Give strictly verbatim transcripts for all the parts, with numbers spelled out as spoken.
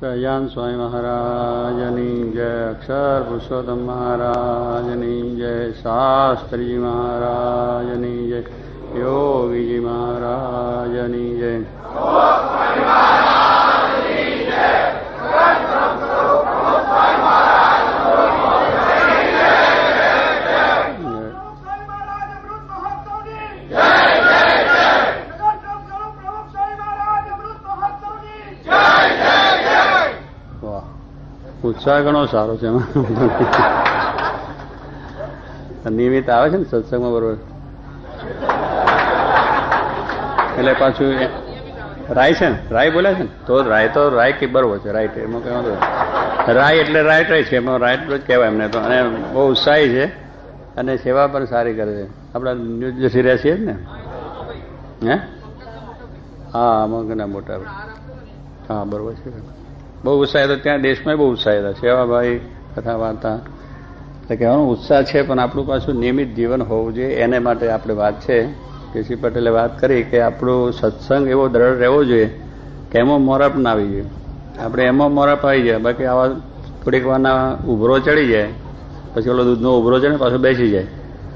સહજાન સ્વામી મહારાજની જય, અક્ષર પુરુષોત્તમ મહારાજની જય, શાસ્ત્રીજી મહારાજની જય, યોગીજી મહારાજની જય. ઉત્સાહ ઘણો સારો છે એમાં. નિયમિત આવે છે ને સત્સંગમાં બરોબર. એટલે પાછું રાય છે ને, રાય બોલે છે ને, તો રાય તો રાય કે બરોબર છે, રાઈટ. એમાં કઈ વાંધો રાય એટલે રાઈટ રાય છે, એમાં રાઈટ જ કહેવાય એમને તો. અને બહુ ઉત્સાહી છે અને સેવા પણ સારી કરે છે. આપણા ન્યૂઝ જસી રહ્યા છીએ ને. હે હા, આમાં ઘણા મોટા. હા બરોબર છે. બહુ ઉત્સાહ હતો ત્યાં, દેશમાં બહુ ઉત્સાહ હતા. સેવાભાઈ, કથા વાર્તા, એટલે કહેવાનો ઉત્સાહ છે. પણ આપણું પાછું નિયમિત જીવન હોવું જોઈએ. એને માટે આપણે વાત છે, કેસી પટેલે વાત કરી કે આપણું સત્સંગ એવો દ્રઢ રહેવો જોઈએ કે એમાં મોરપ ના આવી જોઈએ. આપણે એમાં મોરપ આવી જાય, બાકી આવા થોડીક વારના ઉભરો ચડી જાય, પછી ઓલો દૂધનો ઉભરો ચડે પાછો બેસી જાય.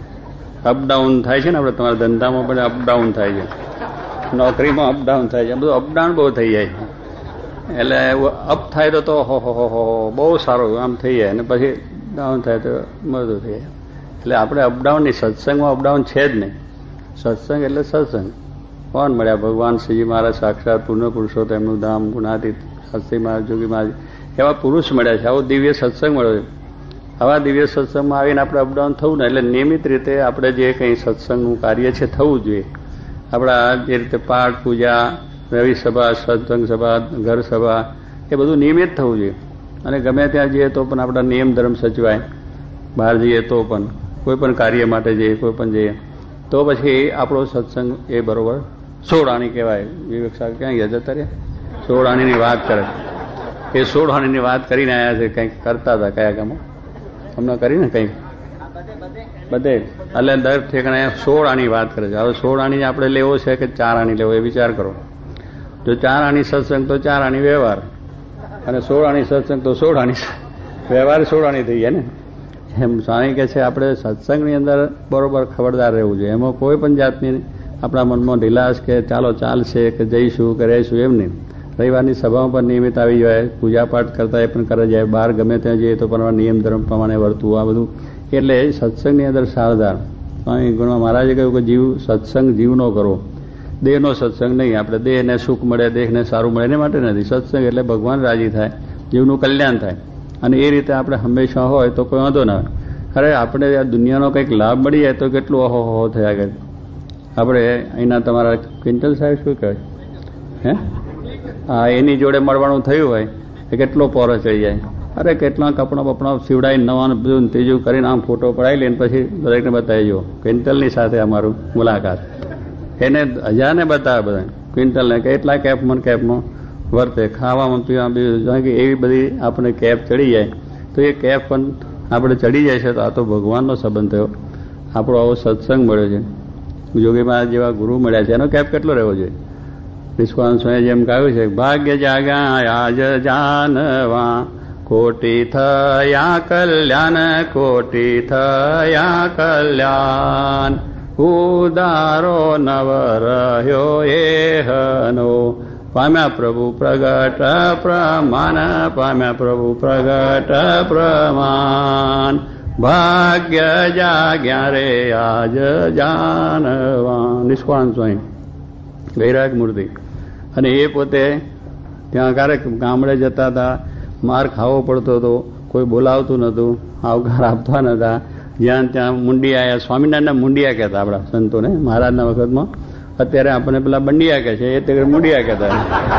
અપડાઉન થાય છે ને, આપણે તમારા ધંધામાં પણ અપડાઉન થાય છે, નોકરીમાં અપડાઉન થાય છે, બધું અપડાઉન બહુ થઈ જાય છે. એટલે અપ થાય તો તો હો હો હો હો બહુ સારું આમ થઈ જાય, અને પછી ડાઉન થાય તો બધું થઈ જાય. એટલે આપણે અપડાઉન નહીં, સત્સંગમાં અપડાઉન છે જ નહીં. સત્સંગ એટલે સત્સંગ. કોણ મળ્યા? ભગવાન શ્રીજી મહારાજ સાક્ષાત પૂર્ણ પુરુષોત્તમ, એમનું ધામ ગુણાતીત શાસ્ત્રી મહારાજ, જોગી મહારાજ, એવા પુરુષ મળ્યા છે. આવો દિવ્ય સત્સંગ મળ્યો છે. આવા દિવ્ય સત્સંગમાં આવીને આપણે અપડાઉન થવું ને, એટલે નિયમિત રીતે આપણે જે કંઈ સત્સંગનું કાર્ય છે થવું જોઈએ. આપણા જે રીતે પાઠ, પૂજા, રવિ સભા, સત્સંગ સભા, ઘર સભા, એ બધું નિયમિત થવું જોઈએ. અને ગમે ત્યાં જઈએ તો પણ આપણા નિયમ ધર્મ સચવાય. બહાર જઈએ તો પણ, કોઈ પણ કાર્ય માટે જઈએ, કોઈ પણ જઈએ તો પછી આપણો સત્સંગ એ બરોબર સોળાણી કહેવાય. વિવેક સાહેબ ક્યાં ગયા જતા રહ્યા? સોળાણીની વાત કરે. એ સોળાણીની વાત કરીને આવ્યા છે. કંઈક કરતા હતા કયા ગામમાં હમણાં કરીને કંઈક બધે, એટલે દર ઠેકાણે સોળ આની વાત કરે છે. હવે સોળ આની આપણે લેવો છે કે ચાર આની લેવો, એ વિચાર કરો. જો ચાર આની સત્સંગ તો ચાર આની વ્યવહાર, અને સોળ આની સત્સંગ તો સોળ આની વ્યવહાર સોળ આની થઈ જાય ને. એમ સ્વામી કહે છે આપણે સત્સંગની અંદર બરોબર ખબરદાર રહેવું જોઈએ. એમાં કોઈ પણ જાતની આપણા મનમાં ઢીલાશ કે ચાલો ચાલશે કે જઈશું કે રહીશું એમ નહીં. રવિવારની સભામાં પણ નિયમિત આવી જાય, પૂજાપાઠ કરતા એ પણ કરે જાય, બહાર ગમે ત્યાં જઈએ તો પણ નિયમ ધર્મ પ્રમાણે વર્તવું, આ બધું. એટલે સત્સંગની અંદર સાવધાન. સ્વામી ગુણમાં મહારાજે કહ્યું કે જીવ સત્સંગ જીવનો કરો, દેહનો સત્સંગ નહીં. આપણે દેહને સુખ મળે, દેહને સારું મળે એને માટે નથી. સત્સંગ એટલે ભગવાન રાજી થાય, જીવનું કલ્યાણ થાય. અને એ રીતે આપણે હંમેશા હોય તો કોઈ વાંધો ના. ખરે આપણે આ દુનિયાનો કંઈક લાભ મળી જાય તો કેટલું અહો હો થયા કરે. આપણે અહીંના તમારા ક્વિન્ટલ સાહેબ શું કહે હે હા, એની જોડે મળવાનું થયું હોય એ કેટલો પોરો ચડી જાય. અરે કેટલા કપડા બપડા સીવડાવી નવા બધું ત્રીજું કરીને આમ ફોટો પડાવી લઈને પછી દરેકને બતાવી જો ક્વિન્ટલની સાથે અમારું મુલાકાત. એને હજારને બતાવે બધા ક્વિન્ટલને કે એટલા કેપમાં કેપમાં વર્તે, ખાવામાં પીવામાં બીજું કે એવી બધી આપણે કેપ ચડી જાય તો એ કેપ પણ આપણે ચડી જાય છે. તો આ તો ભગવાનનો સંબંધ થયો, આપણો આવો સત્સંગ મળ્યો છે, જોગી મહારાજ જેવા ગુરુ મળ્યા છે, એનો કેપ કેટલો રહેવો જોઈએ? નિષ્કાળ સ્વામી જેમ કહ્યું છે, ભાગ્ય જાગ્યા આજ જાનવા, કોટી થયા કલ્યાણ, કોટી થયા કલ્યાણ, ઉદારો નવ રહ્યો એહનો, પામ્યા પ્રભુ પ્રગટ પ્રમાણ, પામ્યા પ્રભુ પ્રગટ પ્રમાણ, ભાગ્ય જાગ્યા રે આજ જાનવા. નિષ્કાળ સ્વામી વૈરાગ મૂર્તિ. અને એ પોતે ત્યાં ક્યારેક ગામડે જતા હતા, માર ખાવો પડતો હતો, કોઈ બોલાવતું નહોતું, આવકાર આપતા નહોતા. જ્યાં ત્યાં મુંડિયા, સ્વામિનારાયણના મુંડિયા કહેતા આપણા સંતોને મહારાજના વખતમાં. અત્યારે આપણને પેલા બંડિયા કહે છે, એ તે મુંડિયા કહેતા.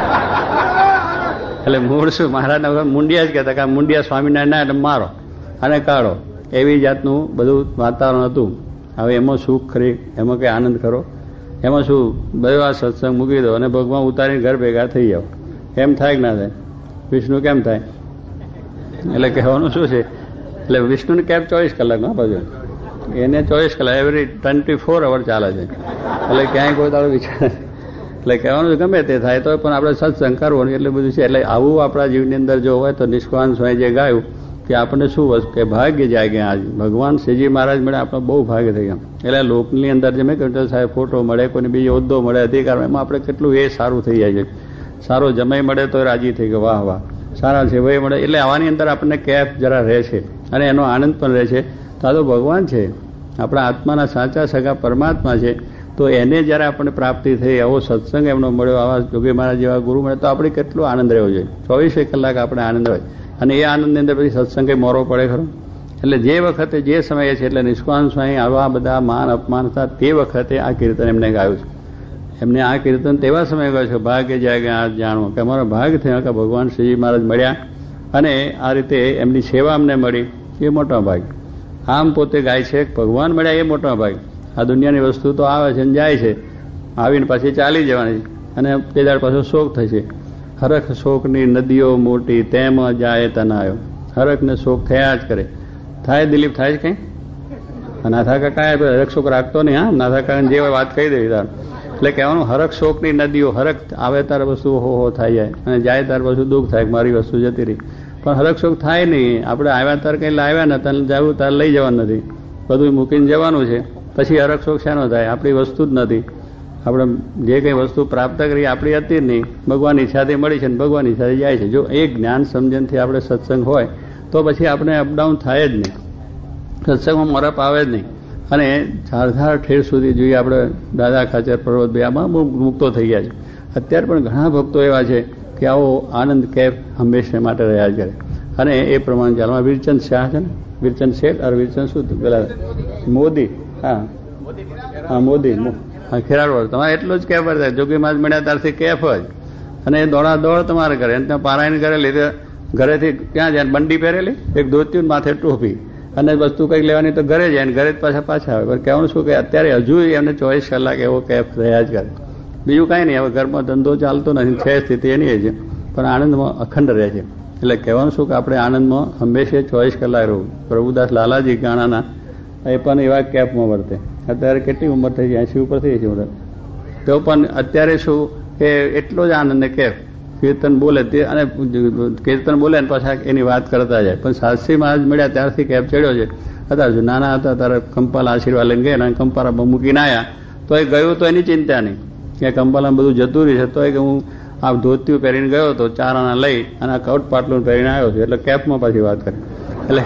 એટલે મૂળ શું મહારાજના વખત મુંડિયા જ કહેતા, કે મુંડિયા સ્વામિનારાયણ એટલે મારો અને કાઢો, એવી જાતનું બધું વાતાવરણ હતું. હવે એમાં સુખ ખરી, એમાં કંઈ આનંદ ખરો? એમાં શું બધો આ સત્સંગ મૂકી દો અને ભગવાન ઉતારીને ઘર ભેગા થઈ જાઓ. એમ થાય કે ના થાય? વિષ્ણુ કેમ થાય? એટલે કહેવાનું શું છે? એટલે વિષ્ણુની કેબ ચોવીસ કલાકમાં બાજુ, એને ચોવીસ કલાક એવરી ટ્વેન્ટી ફોર અવર ચાલે છે. એટલે ક્યાંય કોઈ તારો વિચાર એટલે કહેવાનું ગમે તે થાય તો પણ આપણે સત્સંગ કરવો એટલે બધું છે. એટલે આવું આપણા જીવની અંદર જો હોય તો નિષ્કામ સ્વામી જે ગાયું કે આપણને શું વસ્તુ કે ભાગ્ય જાગ્યા. આજ ભગવાન શ્રીજી મહારાજ મળે આપણે બહુ ભાગ્ય થઈ ગયા. એટલે લોકની અંદર જે મેં કહ્યું સાહેબ ફોટો મળે, કોઈને બીજો હોદ્દો મળે, અધિકાર, એમાં આપણે કેટલું એ સારું થઈ જાય છે. સારો જમાઈ મળે તો રાજી થઈ ગયો, વાહ વાહ સારા છે ભાઈ મળે. એટલે આવાની અંદર આપણને કેફ જરા રહે છે અને એનો આનંદ પણ રહે છે. તો આ તો ભગવાન છે, આપણા આત્માના સાચા સગા પરમાત્મા છે. તો એને જયારે આપણને પ્રાપ્તિ થઈ, આવો સત્સંગ એમનો મળ્યો, આવા જોગી મહારાજ જેવા ગુરુ મળે તો આપણે કેટલો આનંદ રહેવો જોઈએ. ચોવીસે કલાક આપણે આનંદ હોય અને એ આનંદની અંદર પછી સત્સંગે મોરો પડે ખરો. એટલે જે વખતે જે સમયે છે એટલે નિષ્કામ સ્વામી આવા બધા માન અપમાન હતા તે વખતે આ કીર્તન એમને ગાયું છે. એમને આ કીર્તન તેવા સમયે ગાયું છે ભાગ્ય જાગ્યા આજ જાણવો, કે અમારો ભાગ થયો કે ભગવાન શ્રીજી મહારાજ મળ્યા અને આ રીતે એમની સેવા અમને મળી, એ મોટો ભાગ. આમ પોતે ગાય છે ભગવાન મળ્યા એ મોટો ભાગ. આ દુનિયાની વસ્તુ તો આવે છે ને જાય છે, આવીને પાછી ચાલી જવાની અને તે દાડ પાછો શોક થશે. હરખ શોકની નદીઓ મોટી તેમાં જાય તનાયો. હરખ ને શોક થયા જ કરે. થાય દિલીપ થાય જ કઈ નાથા કાકા હરખ શોક રાખતો નહીં. હા નાથા કાકા જે વાત કહી દેવી તાર. એટલે કહેવાનું હરખ શોકની નદીઓ, હરખ આવે તાર વસ્તુ હો હો થાય જાય અને જાય તાર વસ્તુ દુઃખ થાય, મારી વસ્તુ જતી રહી. પણ હરખ શોક થાય નહીં. આપણે આવ્યા તાર કઈ લાવ્યા ને તને જવું તાર લઈ જવાનું નથી, બધું મૂકીને જવાનું છે. પછી હરખ શોક શાનો થાય? આપણી વસ્તુ જ નથી. આપણે જે કંઈ વસ્તુ પ્રાપ્ત કરી આપણી હતી જ નહીં, ભગવાનની ઈચ્છાથી મળી છે ને ભગવાનની ઈચ્છાથી જાય છે. જો એ જ્ઞાન સમજણથી આપણે સત્સંગ હોય તો પછી આપણે અપડાઉન થાય જ નહીં, સત્સંગમાં મરપ આવે જ નહીં. અને ધારધાર ઠેર સુધી જોઈએ આપણે દાદા ખાચર પર્વતભાઈ આમાં મુક્તો થઈ ગયા છે. અત્યારે પણ ઘણા ભક્તો એવા છે કે આવો આનંદ કેફ હંમેશા માટે રહ્યા કરે અને એ પ્રમાણે ચાલવા. વીરચંદ શાહ છે ને, વીરચંદ શેઠ અરે વીરચંદ શું પેલા મોદી, હા હા મોદી, હા ખેરાડ. તમારે એટલું જ કેફ થાય. જોગી મહારાજ મળ્યા ત્યારથી કેફ જ અને એ દોડા દોડ તમારે કરે. એને ત્યાં પારાયણ કરેલી, ઘરેથી ક્યાં જાય બંડી પહેરેલી, એક ધોતી માથે ટોપી અને વસ્તુ કંઈક લેવાની તો ઘરે જાય ને ઘરે જ પાછા પાછા આવે. પણ કહેવાનું શું કે અત્યારે હજુ એમને ચોવીસ કલાક એવો કેફ રહ્યા જ કરે. બીજું કાંઈ નહીં. હવે ઘરમાં ધંધો ચાલતો નથી, છે સ્થિતિ એની છે, પણ આનંદમાં અખંડ રહે છે. એટલે કહેવાનું શું કે આપણે આનંદમાં હંમેશા ચોવીસ કલાક રહું. પ્રભુદાસ લાલાજી ગાણાના એ પણ એવા કેફમાં વર્તે. અત્યારે કેટલી ઉંમર થઈ જાય, એસી ઉપર થઈ જાય છે ઉંમર, તો પણ અત્યારે શું કે એટલો જ આનંદ ને કેફ. કીર્તન બોલે તે અને કીર્તન બોલે ને પાછા એની વાત કરતા જાય. પણ શાસ્ત્રી મહારાજ મળ્યા ત્યારથી કેફ ચડ્યો છે. અત્યારે નાના હતા ત્યારે કંપાલ આશીર્વાદ લઈને ગયા અને કંપાળા મૂકીને આવ્યા તો એ ગયું તો એની ચિંતા નહીં કે કંપાલામાં બધું જતું રહ્યું છે. તો એ કે હું આ ધોતિયું પહેરીને ગયો હતો ચાર આના લઈ અને આ કવટ પાટલું પહેરીને આવ્યો છું. એટલે કેફમાં પાછી વાત કરી. એટલે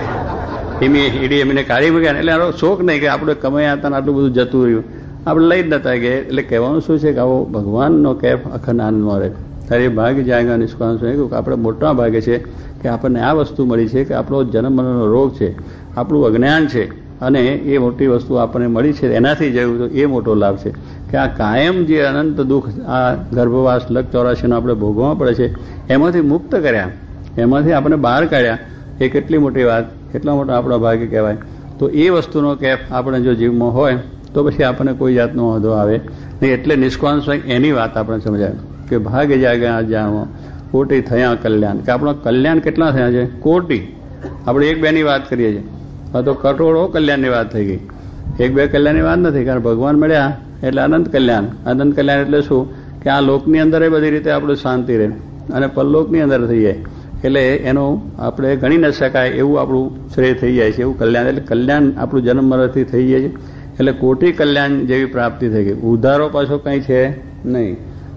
એમી ઈડી એમને કાઢી મૂક્યા. એટલે આનો શોખ નહીં કે આપણે કમાયા હતા ને આટલું બધું જતું રહ્યું, આપણે લઈ જ નતા ગયા. એટલે કહેવાનું શું છે કે આવો ભગવાનનો કેફ અખંડ આનંદમાં રહે. ત્યારે ભાગ્ય જાગ્યા નિષ્કામ સ્વામી કહ્યું કે આપણે મોટા ભાગે છે કે આપણને આ વસ્તુ મળી છે કે આપણો જન્મ મરણનો રોગ છે, આપણું અજ્ઞાન છે અને એ મોટી વસ્તુ આપણને મળી છે. એનાથી જયું તો એ મોટો લાભ છે કે આ કાયમ જે અનંત દુઃખ આ ગર્ભવાસ લગ ચોરાશીનો આપણે ભોગવવા પડે છે એમાંથી મુક્ત કર્યા, એમાંથી આપણે બહાર કાઢ્યા. એ કેટલી મોટી વાત, કેટલા મોટા આપણા ભાગ્ય કહેવાય. તો એ વસ્તુનો કેફ આપણે જો જીવમાં હોય તો પછી આપણને કોઈ જાતનો વાંધો આવે નહીં. એટલે નિષ્કામ સ્વામી એની વાત આપણે સમજાય કે ભાગ્ય જાગ્યા જાણવો કોટી થયા કલ્યાણ. કે આપણો કલ્યાણ કેટલા થયા છે? કોટી. આપણે એક બે ની વાત કરીએ છીએ, આ તો કરોડો કલ્યાણની વાત થઈ ગઈ. એક બે કલ્યાણની વાત નથી, કારણ ભગવાન મળ્યા એટલે અનંત કલ્યાણ. અનંત કલ્યાણ એટલે શું કે આ લોકની અંદર બધી રીતે આપણું શાંતિ રહે અને પરલોકની અંદર થઈ જાય. એટલે એનું આપણે ગણી ન શકાય એવું આપણું શ્રેય થઈ જાય છે, એવું કલ્યાણ. એટલે કલ્યાણ આપણું જન્મ મરણથી થઈ જાય છે. એટલે કોટી કલ્યાણ જેવી પ્રાપ્તિ થઈ ગઈ. ઉધારો પાછો કંઈ છે નહીં.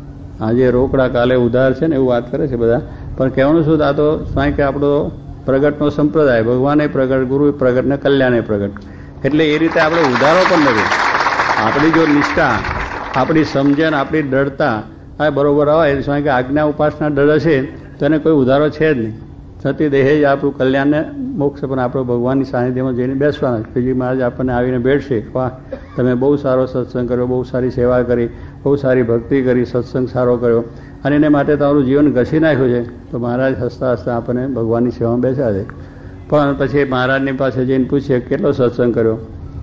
આજે રોકડા કાલે ઉધાર છે ને એવું વાત કરે છે બધા. પણ કહેવાનું શું, આ તો સ્વાય કે આપણો પ્રગટનો સંપ્રદાય, ભગવાને પ્રગટ, ગુરુ પ્રગટ ને કલ્યાણે પ્રગટ. એટલે એ રીતે આપણે ઉધારો પણ નથી. આપણી જો નિષ્ઠા, આપણી સમજણ, આપણી દ્રઢતા આ બરોબર હોય, સ્વાય કે આજ્ઞા ઉપાસના દ્રઢ હશે તો એને કોઈ ઉધારો છે જ નહીં. સતી દેહે જ આપણું કલ્યાણને મોક્ષ પણ આપણો ભગવાનની સાનિધ્યમાં જઈને બેસવાના. શ્રીજી મહારાજ આપણને આવીને બેઠશે, વાહ તમે બહુ સારો સત્સંગ કર્યો, બહુ સારી સેવા કરી, બહુ સારી ભક્તિ કરી, સત્સંગ સારો કર્યો અને એને માટે તમારું જીવન ઘસી નાખ્યું છે. તો મહારાજ હસતા હસતા આપણને ભગવાનની સેવામાં બેસ્યા છે. પણ પછી મહારાજની પાસે જઈને પૂછીએ કેટલો સત્સંગ કર્યો,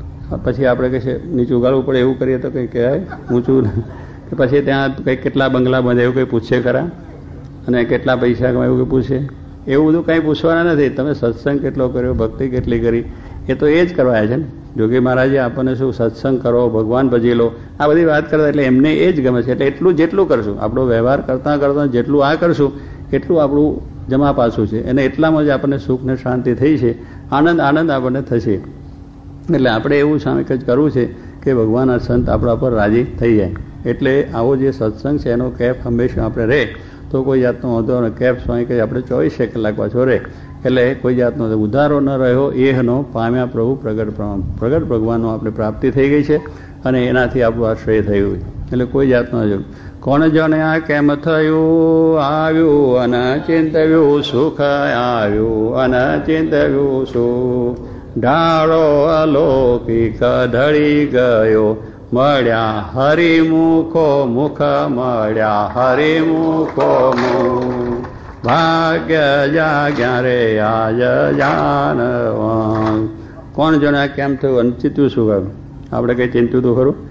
પછી આપણે કહીએ નીચું ગાળવું પડે એવું કરીએ તો કંઈ કહેવાય ઊંચું. કે પછી ત્યાં કંઈક કેટલા બંગલા બંધે એવું કંઈ પૂછે ખરા, અને કેટલા પૈસા કમાય એવું કંઈ પૂછે? એવું બધું કંઈ પૂછવાના નથી. તમે સત્સંગ કેટલો કર્યો, ભક્તિ કેટલી કરી એ તો એ જ કરવાયા છે ને. જોગી મહારાજે આપણને શું સત્સંગ કરો, ભગવાન ભજી લો, આ બધી વાત કરતા, એટલે એમને એ જ ગમે છે. એટલે એટલું જેટલું કરશું, આપણો વ્યવહાર કરતાં કરતાં જેટલું આ કરશું એટલું આપણું જમા પાછું છે. અને એટલામાં જ આપણને સુખ ને શાંતિ થઈ છે, આનંદ આનંદ આપણને થશે. એટલે આપણે એવું સામે જ કરવું છે કે ભગવાન આ સંત આપણા પર રાજી થઈ જાય. એટલે આવો જે સત્સંગ છે એનો કેફ હંમેશા આપણે રહે તો કોઈ જાતનો વાંધો ને. કેફ સ્વામી કહે આપણે ચોવીસે કલાક પાછો રહે, એટલે કોઈ જાતનો ઉધારો ન રહ્યો એહનો પામ્યા પ્રભુ પ્રગટ પ્રગટ ભગવાનનો આપણે પ્રાપ્તિ થઈ ગઈ છે અને એનાથી આપણું આશ્રય થયું. એટલે કોઈ જાતનો જરૂર. કોણ જાણે આ કેમ થયું, આવ્યું અને ચિંતવ્યું સુખ, આવ્યું અને ચિંતવ્યું સુખ. ઢાળો અલૌકિક ઢળી ગયો, મળ્યા હરિમુખો મુખ, મળ્યા હરિમુખો મુખ. ભાગ્ય જાગ્યા રે આજ જાનવા. કોણ જાણે કેમ થયું, અનચિત્યું શું કહ્યું? આપણે કંઈ ચિંત્યું તો ખરું?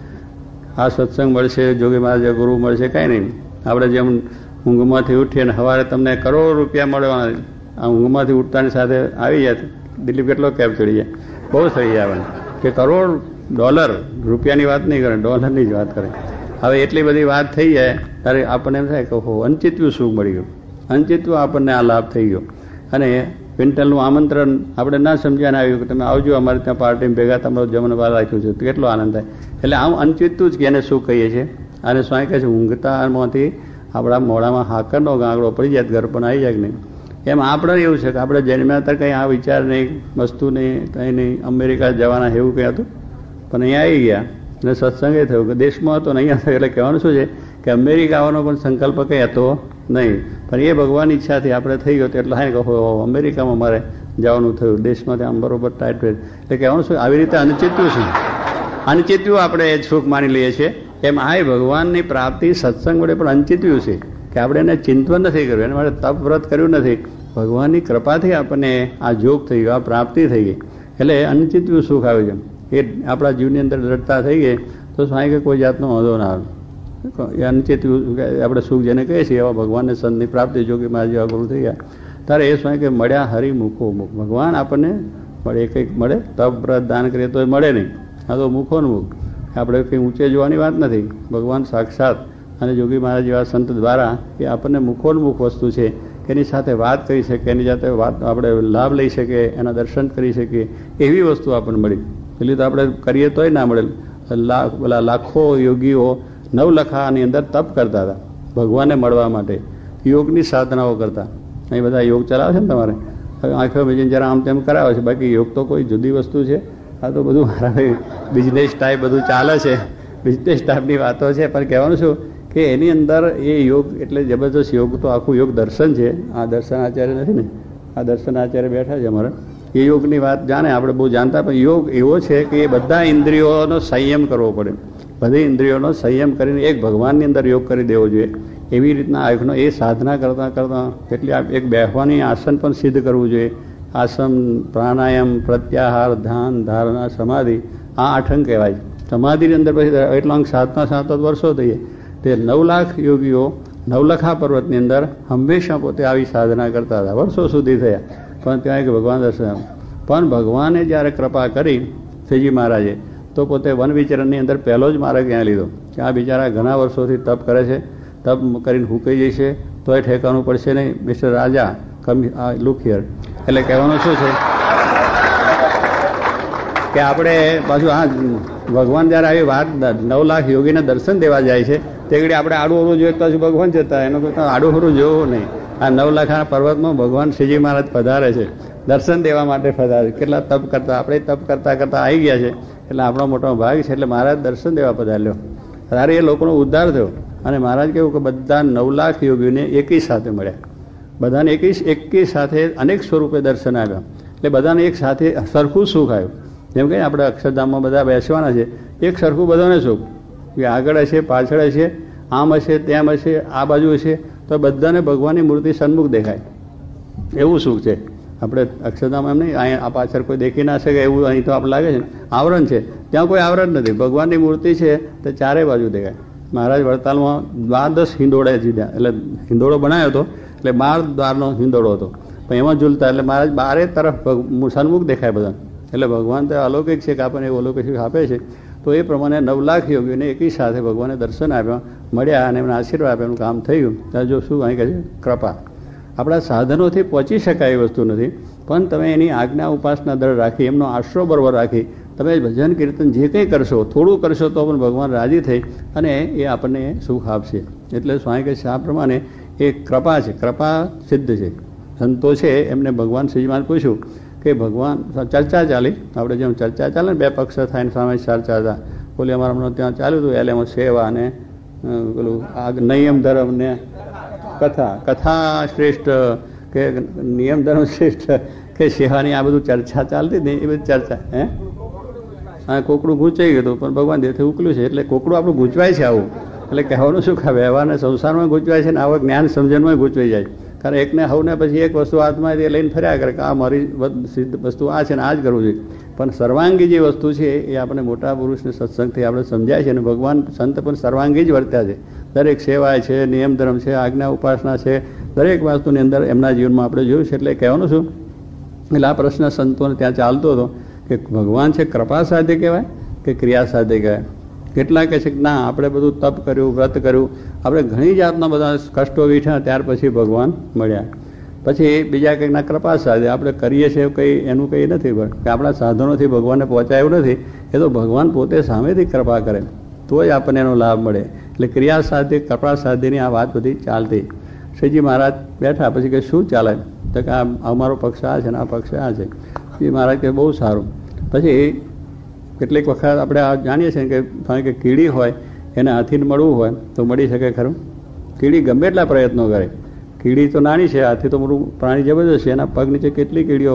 આ સત્સંગ મળશે, જોગી મહારાજ ગુરુ મળશે, કાંઈ નહીં. આપણે જેમ ઊંઘમાંથી ઉઠીએ ને સવારે તમને કરોડ રૂપિયા મળવાના, આ ઊંઘમાંથી ઉઠતાની સાથે આવી જાય. દિલીપ કેટલો કેપ ચડી જાય, બહુ થઈ જાય કે કરોડ ડોલર, રૂપિયાની વાત નહીં કરે, ડોલરની જ વાત કરે. હવે એટલી બધી વાત થઈ જાય ત્યારે આપણને એમ થાય કે હો અનચિત્યું સુખ મળી ગયું, અનચિત્યું આપણને આ લાભ થઈ ગયો. અને ક્વિન્ટલનું આમંત્રણ આપણે ના સમજ્યા આવ્યું કે તમે આવજો અમારે ત્યાં પાર્ટીમાં ભેગા તમારો જમણવાર રાખ્યું છે, તો કેટલો આનંદ થાય. એટલે આમ અનચિત્યું જ કે એને સુખ કહીએ છીએ. અને સ્વામી કહે છે ઊંઘતામાંથી આપણા મોઢામાં હાકરનો ગાંગડો પડી જાય, ઘર પણ આવી જાય કે નહીં. એમ આપણે એવું છે કે આપણે જન્મ્યા હતા કંઈ આ વિચાર નહીં, વસ્તુ નહીં, કંઈ નહીં, અમેરિકા જવાના એવું કંઈ હતું, પણ અહીંયા આવી ગયા અને સત્સંગે થયું કે દેશમાં હતો ને અહીંયા થયું. એટલે કહેવાનું શું છે કે અમેરિકા આવવાનો પણ સંકલ્પ કંઈ હતો નહીં, પણ એ ભગવાનની ઈચ્છાથી આપણે થઈ ગયો. એટલે હા કહો અમેરિકામાં મારે જવાનું થયું, દેશમાં આમ બરોબર ટાઈટ રહે. એટલે કહેવાનું શું, આવી રીતે અનચિત્યું છે, અનચિત્યું આપણે સુખ માની લઈએ છીએ. એમ આ ભગવાનની પ્રાપ્તિ સત્સંગ વડે પણ અનચિત્યું છે કે આપણે એને ચિંતન નથી કર્યું, એના માટે તપ વ્રત કર્યું નથી. ભગવાનની કૃપાથી આપણને આ જોગ થઈ ગયો, આ પ્રાપ્તિ થઈ ગઈ. એટલે અનચિત્યું સુખ આવ્યું છે. એ આપણા જીવની અંદર દ્રઢતા થઈ ગઈ તો સ્વામી કે કોઈ જાતનો વાંધો ના આવે. એ અનચિત્યું આપણે સુખ જેને કહીએ છીએ એવા ભગવાનને સંતની પ્રાપ્તિ જોગી મહારાજ જેવા ગુરુ થઈ ગયા ત્યારે એ સ્વામી કે મળ્યા હરિમુખો મુખ. ભગવાન આપણને મળે, કંઈક મળે, તપ વ્રત દાન કરીએ તો મળે નહીં. આ તો મુખોનું મુખ. આપણે કંઈ ઊંચે જોવાની વાત નથી. ભગવાન સાક્ષાત અને જોગી મહારાજ જેવા સંત દ્વારા એ આપણને મુખોન્મુખ વસ્તુ છે કે એની સાથે વાત કરી શકે, એની સાથે વાત આપણે લાભ લઈ શકીએ, એના દર્શન કરી શકીએ, એવી વસ્તુ આપણને મળી. પેલી તો આપણે કરીએ તોય ના મળે. લાખ પેલા લાખો યોગીઓ નવલખાની અંદર તપ કરતા હતા ભગવાનને મળવા માટે, યોગની સાધનાઓ કરતા. અહીં બધા યોગ ચલાવે છે ને તમારે, હવે આંખો બીજીને જરા આમ તેમ કરાવે છે, બાકી યોગ તો કોઈ જુદી વસ્તુ છે. આ તો બધું મારા બિઝનેસ ટાઈપ બધું ચાલે છે, બિઝનેસ ટાઈપની વાતો છે. પણ કહેવાનું શું કે એની અંદર એ યોગ એટલે જબરદસ્ત યોગ તો આખું યોગ દર્શન છે. આ દર્શન આચાર્ય નથી ને, આ દર્શન આચાર્ય બેઠા છે અમારે, એ યોગની વાત જાણે આપણે બહુ જાણતા. પણ યોગ એવો છે કે એ બધા ઇન્દ્રિયોનો સંયમ કરવો પડે, બધી ઇન્દ્રિયોનો સંયમ કરીને એક ભગવાનની અંદર યોગ કરી દેવો જોઈએ. એવી રીતના આંખનો એ સાધના કરતાં કરતાં કેટલી એક બેસવાની આસન પણ સિદ્ધ કરવું જોઈએ. આસન, પ્રાણાયામ, પ્રત્યાહાર, ધ્યાન, ધારણા, સમાધિ, આ આઠંગ કહેવાય. સમાધિની અંદર પછી એટલા અંક સાતના સાત વર્ષો થઈએ. તે નવ લાખ યોગીઓ નવલખા પર્વતની અંદર હંમેશા પોતે આવી સાધના કરતા હતા, વર્ષો સુધી થયા. પણ ત્યાં એક ભગવાન દર્શન. પણ ભગવાને જ્યારે કૃપા કરી શ્રીજી મહારાજે તો પોતે વન વિચરણની અંદર પહેલો જ માર્ગ ત્યાં લીધો કે આ બિચારા ઘણા વર્ષોથી તપ કરે છે, તપ કરીને હુકાઈ જશે તોય ઠેકાણું પડશે નહીં. Mister Raja come look here. એટલે કહેવાનું શું છે કે આપણે પાછું આ ભગવાન જ્યારે આવી વાત નવ લાખ યોગીને દર્શન દેવા જાય છે તે ઘડી આપણે આડું હરું જોઈએ તો ભગવાન જતા, એનો કોઈ આડું હરું જોવું નહીં. આ નવ લાખના પર્વતમાં ભગવાન શ્રીજી મહારાજ પધારે છે, દર્શન દેવા માટે પધારે. કેટલા તપ કરતા, આપણે તપ કરતા કરતા આવી ગયા છે એટલે આપણો મોટો ભાગ છે. એટલે મહારાજ દર્શન દેવા પધાર્યો ત્યારે એ લોકોનો ઉદ્ધાર થયો. અને મહારાજ કેવું કે બધા નવ લાખ યોગીઓને એકી સાથે મળ્યા, બધાને એકી એકી સાથે અનેક સ્વરૂપે દર્શન આવ્યા. એટલે બધાને એક સાથે સરખું સુખ આવ્યું. જેમ કે આપણે અક્ષરધામમાં બધા બેસવાના છે, એક સરખું બધાને સુખ કે આગળ હશે, પાછળ હશે, આમ હશે, તેમ હશે, આ બાજુ હશે, તો બધાને ભગવાનની મૂર્તિ સન્મુખ દેખાય એવું સુખ છે. આપણે અક્ષરધામ એમ નહીં અહીંયા આ પાછળ કોઈ દેખી ના શકે એવું અહીં તો આપણે લાગે છે આવરણ છે, ત્યાં કોઈ આવરણ નથી, ભગવાનની મૂર્તિ છે તો ચારે બાજુ દેખાય. મહારાજ વડતાલમાં દ્વાદશ હિંડોળે જીધા, એટલે હિંડોળો બનાવ્યો હતો, એટલે બાર દ્વારનો હિંડોળો હતો, પણ એમાં ઝૂલતા એટલે મહારાજ બારે તરફ સન્મુખ દેખાય બધા. એટલે ભગવાન તો અલૌકિક છે કે આપણને એવું અલૌકિક આપે છે. તો એ પ્રમાણે નવ લાખ યોગીઓને એકી સાથે ભગવાને દર્શન આપ્યા, મળ્યા અને એમને આશીર્વાદ આપ્યા, એનું કામ થયું. ત્યાં જો શું અહીં કહે છે? કૃપા. આપણા સાધનોથી પહોંચી શકાય એ વસ્તુ નથી, પણ તમે એની આજ્ઞા ઉપાસના દર રાખી, એમનો આશરો બરોબર રાખી, તમે ભજન કીર્તન જે કંઈ કરશો, થોડું કરશો તો પણ ભગવાન રાજી થઈ અને એ આપણને સુખ આપશે. એટલે સ્વામી કહે છે આ પ્રમાણે એ કૃપા છે, કૃપા સિદ્ધ છે. સંતો છે એમને ભગવાન શ્રીજીમાં પૂછ્યું કે ભગવાન ચર્ચા ચાલી, આપણે જેમ ચર્ચા ચાલે ને બે પક્ષ થાય ને સામે ચર્ચા હતા, બોલે અમારા હમણાં ત્યાં ચાલ્યું હતું એટલે એમાં સેવા અને પેલું આ નિયમ ધર્મ ને કથા, કથા શ્રેષ્ઠ કે નિયમ ધર્મ શ્રેષ્ઠ કે સેવાની આ બધું ચર્ચા ચાલતી ને એ બધી ચર્ચા. હે હા, કોકડું ગૂંચાઈ ગયું હતું, પણ ભગવાન દેહથી ઉકલ્યું છે એટલે કોકડું આપણું ગૂંચવાય છે આવું. એટલે કહેવાનું શું કે વ્યવહારને સંસારમાં ગૂંચવાય છે ને આવા જ્ઞાન સમજણમાં ગૂંચવાઈ જાય. કારણ એકને હવને પછી એક વસ્તુ હાથમાં લઈને ફર્યા કરે કે આ મારી સિદ્ધ વસ્તુ આ છે ને આ જ કરવું જોઈએ. પણ સર્વાંગી જે વસ્તુ છે એ આપણે મોટા પુરુષને સત્સંગથી આપણે સમજાય છે. અને ભગવાન સંત પણ સર્વાંગી જ વર્ત્યા છે. દરેક સેવાય છે, નિયમ ધર્મ છે, આજ્ઞા ઉપાસના છે, દરેક વસ્તુની અંદર એમના જીવનમાં આપણે જોયું છે. એટલે કહેવાનું શું, એટલે આ પ્રશ્ન સંતોને ત્યાં ચાલતો હતો કે ભગવાન છે કૃપા સાધ્ય કહેવાય કે ક્રિયા સાધ્ય કહેવાય. કેટલા કહે છે કે ના આપણે બધું તપ કર્યું, વ્રત કર્યું, આપણે ઘણી જાતના બધા કષ્ટો વીઠા, ત્યાર પછી ભગવાન મળ્યા. પછી બીજા કંઈક ના કૃપા સાધે આપણે કરીએ છીએ કંઈ એનું કંઈ નથી, પણ કે આપણા સાધનોથી ભગવાનને પહોંચાયું નથી. એ તો ભગવાન પોતે સામેથી કૃપા કરે તો જ આપણને એનો લાભ મળે. એટલે ક્રિયા સાધ્ય કૃપા સાધ્યની આ વાત બધી ચાલતી. શ્રીજી મહારાજ બેઠા, પછી કે શું ચાલે? તો કે આ અમારો પક્ષ આ છે ને આ પક્ષ આ છે. શ્રી મહારાજ કે બહુ સારું. પછી કેટલીક વખત આપણે આ જાણીએ છીએ કે કારણ કે કીડી હોય એને હાથીને મળવું હોય તો મળી શકે ખરું? કીડી ગમે એટલા પ્રયત્નો કરે, કીડી તો નાની છે, હાથી તો મોટું પ્રાણી જબરદસ્ત છે, એના પગ નીચે કેટલી કીડીઓ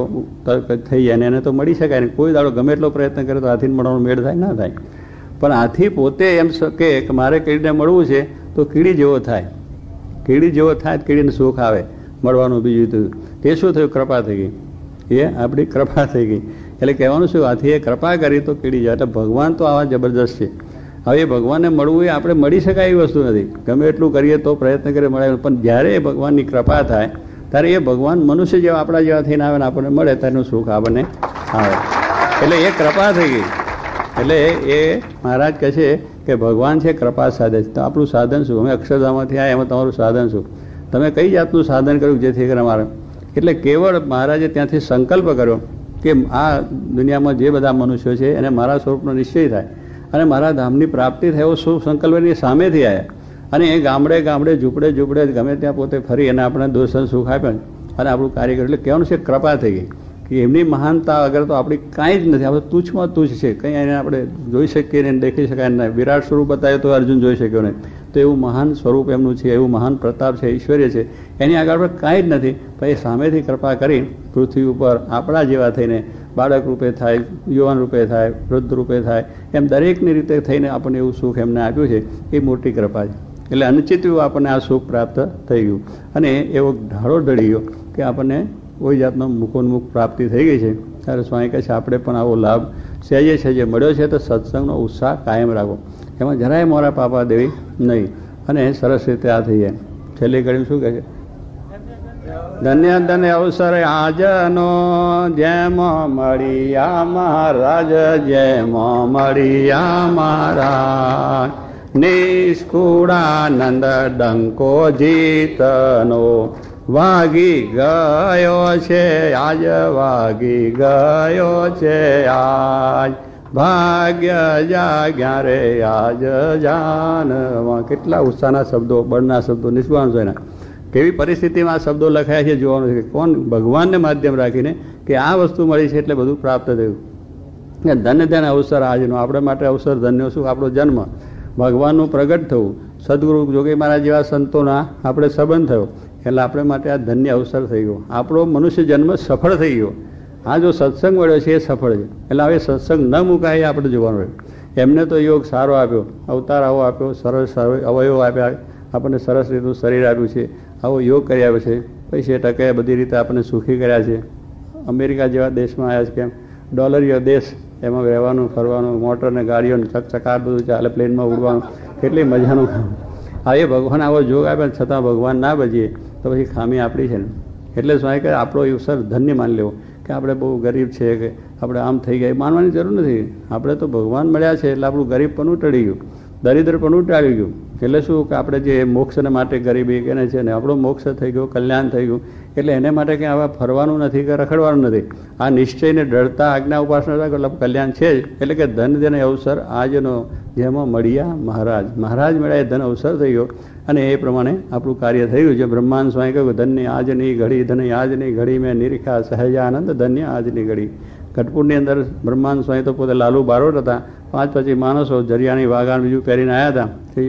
થઈ જાય ને એને તો મળી શકાય ને. કોઈ દાડો ગમે એટલો પ્રયત્ન કરે તો હાથીને મળવાનો મેળ થાય ના થાય. પણ હાથી પોતે એમ શકે કે મારે કીડીને મળવું છે તો કીડી જેવો થાય, કીડી જેવો થાય કીડીને સુખ આવે મળવાનું. બીજું તો તે શું થયું? કૃપા થઈ ગઈ, એ આપણી કૃપા થઈ ગઈ. એટલે કહેવાનું શું, હાથીએ કૃપા કરી તો કીડી જાય. એટલે ભગવાન તો આવા જબરદસ્ત છે. હવે ભગવાનને મળવું એ આપણે મળી શકાય એવી વસ્તુ નથી. ગમે એટલું કરીએ તો પ્રયત્ન કરીએ મળે, પણ જ્યારે એ ભગવાનની કૃપા થાય ત્યારે એ ભગવાન મનુષ્ય જેવા આપણા જેવા થઈને આવે ને આપણને મળે તેનું સુખ આપણને આવે. એટલે એ કૃપા થઈ ગઈ. એટલે એ મહારાજ કહે છે કે ભગવાન છે કૃપા સાધે. તો આપણું સાધન શું? અમે અક્ષરધામમાંથી આવ્યા, એમાં તમારું સાધન શું? તમે કઈ જાતનું સાધન કર્યું જેથી કરીને અમારે? એટલે કેવળ મહારાજે ત્યાંથી સંકલ્પ કર્યો કે આ દુનિયામાં જે બધા મનુષ્યો છે એને મારા સ્વરૂપનો નિશ્ચય થાય અને મારા ધામની પ્રાપ્તિ થાય એવો શુભ સંકલ્પની સામેથી આવ્યા. અને એ ગામડે ગામડે ઝૂંપડે ઝૂંપડે ગમે ત્યાં પોતે ફરી અને આપણે દર્શન સુખ આપ્યા અને આપણું કાર્ય કર્યું. એટલે કહેવાનું છે કૃપા થઈ ગઈ કે એમની મહાનતા અગર તો આપણી કાંઈ જ નથી. આપણે તુચ્છમાં તુચ્છ છે, કંઈ એને આપણે જોઈ શકીએ ને દેખી શકાય નહીં. વિરાટ સ્વરૂપ બતાવ્યું તો અર્જુન જોઈ શક્યો નહીં. તો એવું મહાન સ્વરૂપ એમનું છે, એવું મહાન પ્રતાપ છે, ઈશ્વર્ય છે, એની આગળ આપણે કાંઈ જ નથી. પણ એ સામેથી કૃપા કરી પૃથ્વી ઉપર આપણા જેવા થઈને બાળક રૂપે થાય, યુવાન રૂપે થાય, વૃદ્ધ રૂપે થાય, એમ દરેકની રીતે થઈને આપણને એવું સુખ એમને આપ્યું છે. એ મોટી કૃપા છે. એટલે અનિશ્ચિત આપણને આ સુખ પ્રાપ્ત થઈ ગયું અને એવો ઢાળો ઢળી ગયો કે આપણને કોઈ જાતનો મુખોન્મુખ પ્રાપ્તિ થઈ ગઈ છે. ત્યારે સ્વામી કહે છે આપણે પણ આવો લાભ સહેજે સહેજે મળ્યો છે. તો સત્સંગનો ઉત્સાહ કાયમ રાખો, એમાં જરાય મોરા પાપા દેવી નહીં અને સરસ રીતે આ થઈ જાય. છેલ્લી ઘડીમાં શું કહે છે? ધન્ય ધન્ય અવસર આજનો જેમ મળ્યા મહારાજ, જેમ મળ્યા મહારાજ, નિષ્કુળાનંદ ડંકો જીતનો વાગી ગયો છે આજ, વાગી ગયો છે આજ, ભાગ્ય જાગ્યા રે આજ જાનવા. કેટલા ઉત્સાહના શબ્દો, બળના શબ્દો, નિષ્કામ છે. કેવી પરિસ્થિતિમાં આ શબ્દો લખાયા છે જોવાનું છે. કોણ? ભગવાનને માધ્યમ રાખીને કે આ વસ્તુ મળી છે એટલે બધું પ્રાપ્ત થયું. ધન્ય ધન્ય અવસર આજનો. આપણે માટે અવસર ધન્ય શું? આપણો જન્મ, ભગવાનનું પ્રગટ થવું, સદગુરુ જોગી મહારાજ જેવા સંતોના આપણે સંબંધ થયો, એટલે આપણે માટે આ ધન્ય અવસર થઈ ગયો. આપણો મનુષ્ય જન્મ સફળ થઈ ગયો. આ જો સત્સંગ મળ્યો છે એ સફળ છે. એટલે હવે સત્સંગ ન મુકાય એ આપણે જોવાનું રહ્યું. એમને તો યોગ સારો આપ્યો, અવતાર આવો આપ્યો, સરસ અવયવ આપ્યા, આપણને સરસ રીતનું શરીર આપ્યું છે, આવો યોગ કરી આવ્યો છે, પૈસે ટકે બધી રીતે આપણને સુખી કર્યા છે. અમેરિકા જેવા દેશમાં આવ્યા છે, કેમ ડોલરીયો દેશ, એમાં રહેવાનું, ફરવાનું, મોટર ને ગાડીઓ ચકચકાર બધું ચાલે, પ્લેનમાં ઉડવાનું, કેટલી મજાનું કામ. હા, એ ભગવાન આવો જોગ આપ્યા છતાં ભગવાન ના બજીએ તો પછી ખામી આપણી છે ને. એટલે સ્વામી કહે આપણો અવસર ધન્ય માની લેવો કે આપણે બહુ ગરીબ છે કે આપણે આમ થઈ ગયા માનવાની જરૂર નથી. આપણે તો ભગવાન મળ્યા છે એટલે આપણું ગરીબ પણ ટળી ગયું, દરિદ્ર પણ ટાળી ગયું. એટલે શું કે આપણે જે મોક્ષને માટે ગરીબી કે છે ને આપણો મોક્ષ થઈ ગયો, કલ્યાણ થઈ ગયું. એટલે એને માટે કંઈ આવા ફરવાનું નથી કે રખડવાનું નથી. આ નિશ્ચયને ડરતા આજ્ઞા ઉપાસના એટલે કલ્યાણ છે જ. એટલે કે ધન જેને અવસર આજનો જેમાં મળ્યા મહારાજ મહારાજ મળ્યા એ ધન અવસર થઈ ગયો અને એ પ્રમાણે આપણું કાર્ય થઈ ગયું છે. બ્રહ્માંડ સ્વામી કહ્યું ધન્ય આજની ઘડી ધન્ય આજની ઘડી મેં નિરીખા સહજાનંદ ધન્ય આજની ઘડી. ગઢપુરની અંદર બ્રહ્માંડ સ્વામી તો પોતે લાલુ બારોટ હતા. પાંચ પછી માણસો જરિયાની વાઘાણ બીજું પહેરીને આવ્યા હતા. શ્રીજી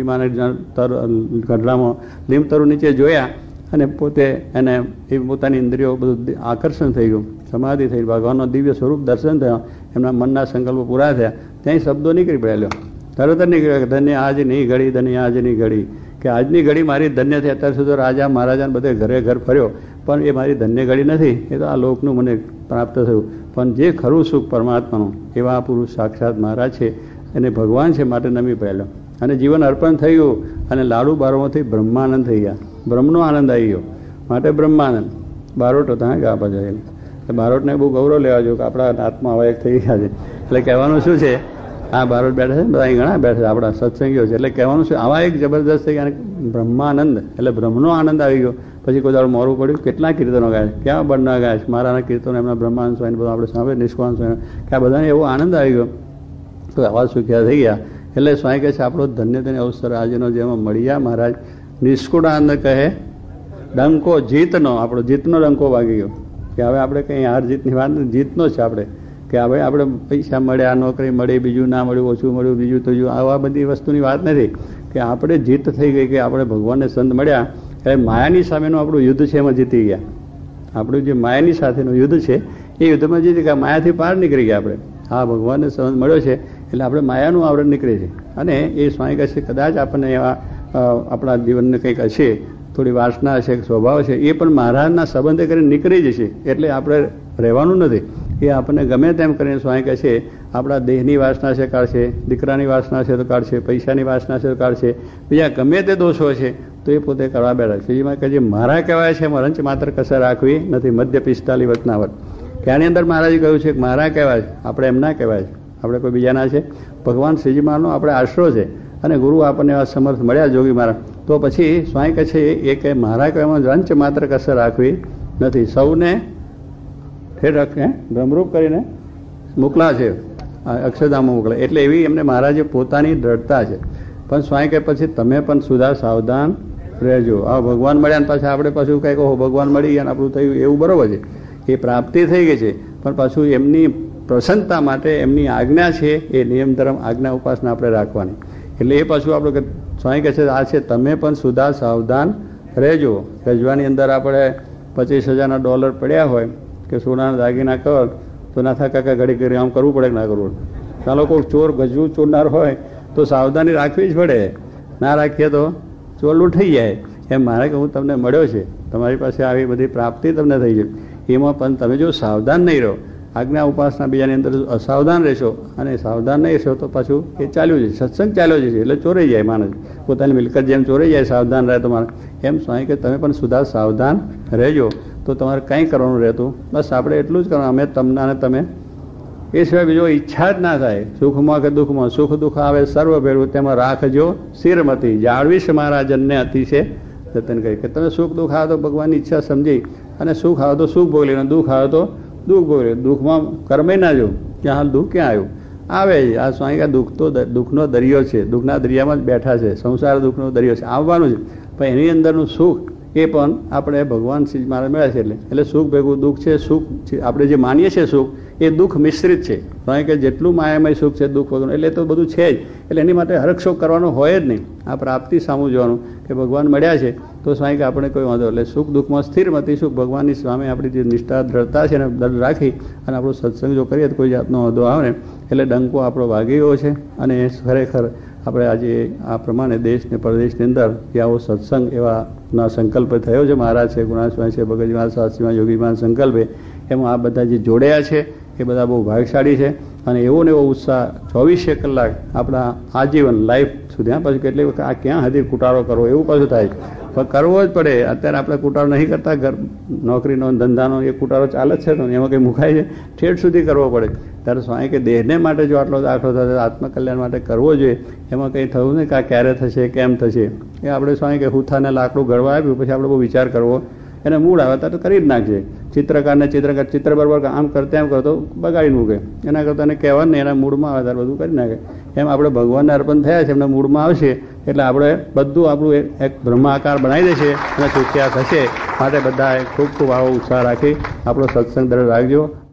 મહારાજ ગઢડામાં લીમતરુ નીચે જોયા અને પોતે એને એ પોતાની ઇન્દ્રિયો બધું આકર્ષણ થઈ ગયું, સમાધિ થઈ, ભગવાનનો દિવ્ય સ્વરૂપ દર્શન થયા, એમના મનના સંકલ્પો પૂરા થયા. ત્યાં શબ્દો નીકળી પડેલો, તરત જ નીકળ્યો કે ધન્ય આજની ઘડી ધન્ય આજની ઘડી, કે આજની ઘડી મારી ધન્ય થઈ. અત્યાર સુધી રાજા મહારાજાને બધે ઘરે ઘર ફર્યો પણ એ મારી ધન્ય ઘડી નથી, એ તો આ લોકનું મને પ્રાપ્ત થયું. પણ જે ખરું સુખ પરમાત્માનું એવા પુરુષ સાક્ષાત મહારાજ છે એને ભગવાન છે માટે નમી પડેલો અને જીવન અર્પણ થઈ ગયું અને લાડુ બારોમાંથી બ્રહ્માનંદ થઈ ગયા, બ્રહ્મનો આનંદ આવી ગયો માટે બ્રહ્માનંદ. બારોટ હતા કે આ બાજુ એટલે બારોટને બહુ ગૌરવ લેવા જોઈએ કે આપણા આત્મા હવે એક થઈ ગયા છે. એટલે કહેવાનું શું છે, આ બારોટ બેઠા છે ને બધા અહીં ઘણા બેઠા છે આપણા સત્સંગીઓ છે. એટલે કહેવાનું છે આવા એક જબરદસ્ત થઈ ગયા બ્રહ્માનંદ એટલે બ્રહ્મનો આનંદ આવી ગયો. પછી કોઈ દાડો મોરું પડ્યું, કેટલા કીર્તનો ગાય, ક્યાં બળના ગાય છે મારાના કીર્તનો, એમના બ્રહ્માંડ સ્વામી બધું આપણે સાંભળે નિષ્કાન સ્વામી કે આ બધાને એવો આનંદ આવી ગયો તો આવા સુખ્યા થઈ ગયા. એટલે સ્વામી કહે છે આપણો ધન્ય ધન્ય અવસર આજનો જેમાં મળ્યા મહારાજ નિષ્કુળ આનંદ કહે ડંકો જીતનો, આપણો જીતનો ડંકો વાગી ગયો કે હવે આપણે કંઈ હાર જીતની વાત નથી, જીતનો છે આપણે કે હવે આપણે પૈસા મળ્યા, નોકરી મળી, બીજું ના મળ્યું, ઓછું મળ્યું, બીજું ત્રીજું, આવા બધી વસ્તુની વાત નથી કે આપણે જીત થઈ ગઈ કે આપણે ભગવાનને સંત મળ્યા એટલે માયાની સામેનું આપણું યુદ્ધ છે એમાં જીતી ગયા. આપણું જે માયાની સાથેનું યુદ્ધ છે એ યુદ્ધમાં જીતી ગયા, માયાથી પાર નીકળી ગયા આપણે. હા ભગવાનને સંત મળ્યો છે એટલે આપણે માયાનું આવરણ નીકળે છે. અને એ સ્વામી કહે છે કદાચ આપણને એવા આપણા જીવનને કંઈક હશે, થોડી વાસના હશે, સ્વભાવ છે, એ પણ મહારાજના સંબંધે કરીને નીકળી જશે. એટલે આપણે રહેવાનું નથી, એ આપણને ગમે તેમ કરીને સ્વામી કહે છે આપણા દેહની વાસના છે કાઢશે, દીકરાની વાસના છે તો કાઢશે, પૈસાની વાસના છે તો કાઢશે, બીજા ગમે તે દોષો છે તો એ પોતે કરવા બેઠા છે. એમાં કહે છે મારા કહેવાય છે એમાં રંચ માત્ર કસર રાખવી નથી. મધ્ય પિસ્તાલી વતનાવત કે આની અંદર મહારાજે કહ્યું છે કે મારા કહેવાય છે, આપણે એમના કહેવાય છે, આપણે કોઈ બીજાના છે. ભગવાન શ્રીજી મહારાજનો આપણે આશરો છે અને ગુરુ આપણને એવા સમર્થ મળ્યા જોગી મહારાજ. તો પછી સ્વામી કહે છે એ કે મારા કહેવામાં રંચ માત્ર કસર રાખવી નથી. સૌને ઠેઠ હે ભ્રમરૂપ કરીને મોકલા છે, અક્ષરધામમાં મોકલા. એટલે એવી એમને મહારાજે પોતાની દ્રઢતા છે. પણ સ્વામી કહે પછી તમે પણ સુધા સાવધાન રહેજો. આ ભગવાન મળ્યા ને પાછા આપણે પાછું કંઈક ઓહો ભગવાન મળી ગયા આપણું થયું એવું બરોબર છે, એ પ્રાપ્તિ થઈ ગઈ છે. પણ પાછું એમની પ્રસન્નતા માટે એમની આજ્ઞા છે એ નિયમ ધર્મ આજ્ઞા ઉપાસના આપણે રાખવાની. એટલે એ પાછું આપણે સ્વામી કહે છે આ છે તમે પણ સુધા સાવધાન રહેજો. રજવાની અંદર આપણે પચીસ હજારના ડોલર પડ્યા હોય કે સોનાના દાગીના કર તો ના થા કાકા ઘડી ઘડી આમ કરવું પડે કે ના કરવું પડે. ચાલો કોઈ ચોર ગજવું ચોરનાર હોય તો સાવધાની રાખવી જ પડે, ના રાખીએ તો ચોર લૂંટાઈ જાય. એમ મારે કે હું તમને મળ્યો છે, તમારી પાસે આવી બધી પ્રાપ્તિ તમને થઈ જાય, એમાં પણ તમે જો સાવધાન નહીં રહો, આજ્ઞા ઉપાસના બીજાની અંદર અસાવધાન રહેશો અને સાવધાન નહીં રહેશો તો પાછું એ ચાલ્યું છે, સત્સંગ ચાલ્યો છે એટલે ચોરાઈ જાય માણસ. પોતાની મિલકત જેમ ચોરાઈ જાય સાવધાન રહે તો મારે એમ સ્વામી કે તમે પણ સુધા સાવધાન રહેજો તો તમારે કંઈ કરવાનું રહેતું. બસ આપણે એટલું જ કરવાનું, અમે તમને અને તમે એ સિવાય બીજો ઈચ્છા જ ના થાય. સુખમાં કે દુઃખમાં સુખ દુઃખ આવે સર્વ ભેળવું તેમાં રાખજો શિરમતી જાળવીશ મારા જનને અતિશે જતન કરી. કે તમે સુખ દુઃખ આવે તો ભગવાનની ઈચ્છા સમજી અને સુખ આવે તો સુખ ભોગવી લે, દુઃખ આવે તો દુઃખ ભોગવી લે. દુઃખમાં કર્મે ના જો ક્યાં હાલ દુઃખ ક્યાં આવ્યું આવે છે. આ સ્વામી કે દુઃખ તો દુઃખનો દરિયો છે, દુઃખના દરિયામાં જ બેઠા છે, સંસાર દુઃખનો દરિયો છે, આવવાનું છે. પણ એની અંદરનું સુખ એ પણ આપણે ભગવાન શ્રી મહારાજ મળ્યા છે એટલે એટલે સુખ ભેગું દુઃખ છે. સુખ આપણે જે માનીએ છીએ સુખ એ દુઃખ મિશ્રિત છે. કારણ કે જેટલું માયામય સુખ છે દુઃખ વગરનું એટલે તો બધું છે જ. એટલે એની માટે હરખશોક કરવાનો હોય જ નહીં. આ પ્રાપ્તિ સામું જોવાનું કે ભગવાન મળ્યા છે તો સ્વામી કે આપણે કોઈ વાંધો એટલે સુખ દુઃખમાં સ્થિરમતી સુખ ભગવાનની સામે આપણી જે નિષ્ઠા દ્રઢતા છે એને દર રાખી અને આપણો સત્સંગ જો કરીએ તો કોઈ જાતનો વાંધો આવે ને એટલે ડંકો આપણો વાગી ગયો છે. અને ખરેખર આપણે આજે આ પ્રમાણે દેશ ને પરદેશની અંદર કે આવો સત્સંગ એવા ના સંકલ્પ થયો છે. મહારાજ છે, ગુણાસ્વામી છે, ભગતજીમાં શાસ્ત્રીમાં યોગીમાં સંકલ્પે એમાં આ બધા જે જોડ્યા છે એ બધા બહુ ભાગ્યશાળી છે. અને એવો ને એવો ઉત્સાહ ચોવીસે કલાક આપણા આજીવન લાઈફ સુધી. હા પાછું કેટલી વખત આ ક્યાં હજી કુટારો કરવો એવું પાછું થાય પણ કરવો જ પડે. અત્યારે આપણે કુટાળો નહીં કરતા, ઘર નોકરીનો ધંધાનો એ કુટાળો ચાલે જ છે તો એમાં કંઈ મુકાય છે, ઠેઠ સુધી કરવો પડે. ત્યારે સ્વામી કે દેહને માટે જો આટલો દાખલો થશે, આત્મકલ્યાણ માટે કરવો જોઈએ, એમાં કંઈ થયું નહીં કે આ ક્યારે થશે, કેમ થશે. એ આપણે સ્વામી કે હુથાને લાકડું ઘડવા આપ્યું, પછી આપણે બહુ વિચાર કરવો, એને મૂળ આવે ત્યારે કરી જ નાખશે. ચિત્રકારને ચિત્રકાર ચિત્ર બરાબર આમ કરતે આમ કરતો બગાડી મૂકે, એના કરતાં એને કહેવાનું નહીં, એના મૂળમાં આવે ત્યારે બધું કરી નાખે. એમ આપણે ભગવાનને અર્પણ થયા છે, એમના મૂળમાં આવશે એટલે આપણે બધું આપણું એક બ્રહ્માકાર બનાવી દેશે અને સુખ્યા થશે. માટે બધા ખૂબ ખૂબ આવો ઉત્સાહ રાખી આપણો સત્સંગ દર રાખજો.